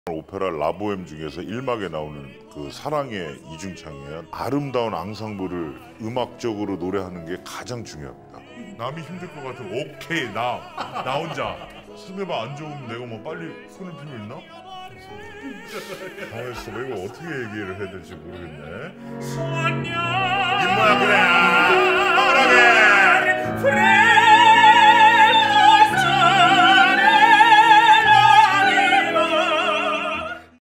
오페라 라보엠 중에서 1막에 나오는 그 사랑의 이중창이야. 아름다운 앙상블을 음악적으로 노래하는 게 가장 중요합니다. 남이 힘들 것 같으면 오케이 나 혼자 상대방 안 좋으면 내가 뭐 빨리 손을 필요 있나? 당황했어. 이거 어떻게 얘기를 해야 될지 모르겠네. 이 뭐야 그래.